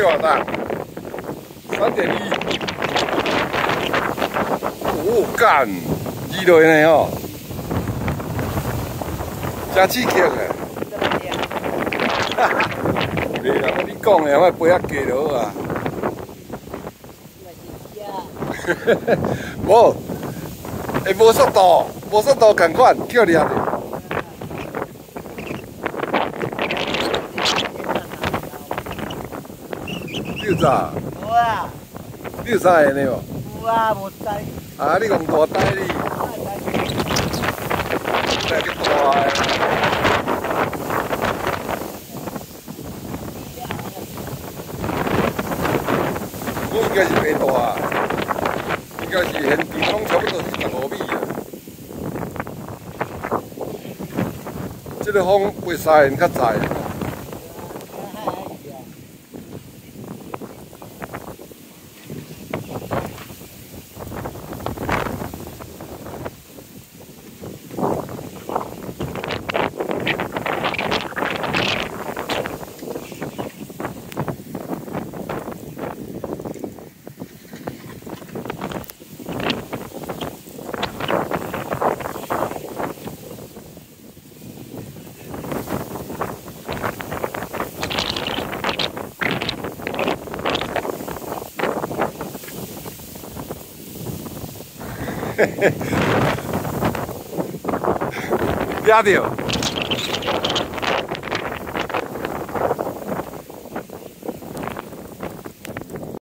这偌大，3.1。哦，干，移落呢吼，真刺激诶！哈哈，袂啦，你讲诶，我飞啊低就好啊。无，会无速度，无速度共款，叫掠的。你有啥？无啊。你有啥会呢无？有啊，无知。啊，你讲大呆哩？来个大诶。我应该是袂大啊。 应该是现地拢差不多是15米啊。这个风袂使因较早。抓到！